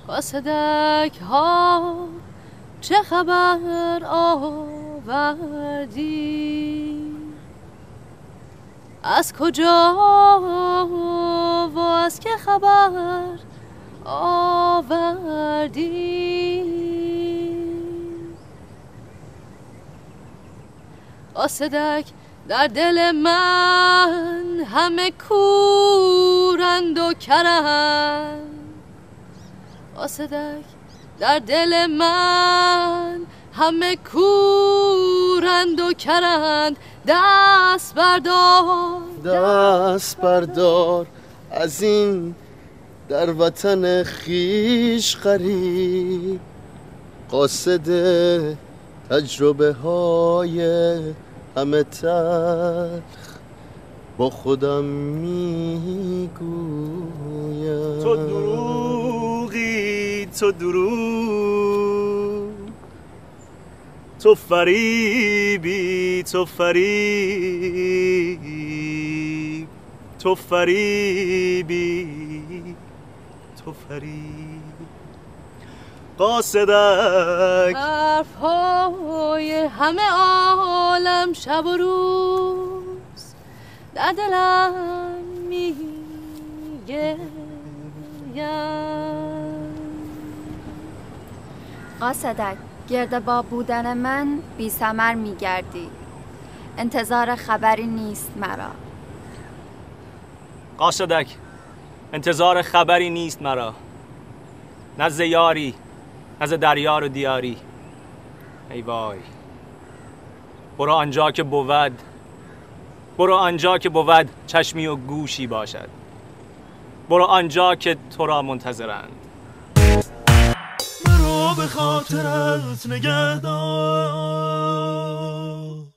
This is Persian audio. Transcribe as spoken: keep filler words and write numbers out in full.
قاصدک ها چه خبر آوردی؟ از کجا و از که خبر آوردی؟ قاصدک در دل من همه کورند و کرند. قاصدک در دل من همه کورند و کرند. دست بردار دست بردار از این در وطن خیش غریب. قاصد تجربه های همه تلخ با خودم میگویم. تو دروغی تو دروغ، تو فریبی تو فریب، تو فریبی تو فریب. قاصدک حرفهای همه عالم شب و روز در دلم میگه. قاصدک گردباد بودن من بی ثمر میگردی. انتظار خبری نیست مرا. قاصدک انتظار خبری نیست مرا، نزد یاری نزد دریار و دیاری. ای وای، برو آنجا که بود، برو آنجا که بود چشمی و گوشی باشد. برو آنجا که تو را منتظرند. مرا به خاطرت نگه دار.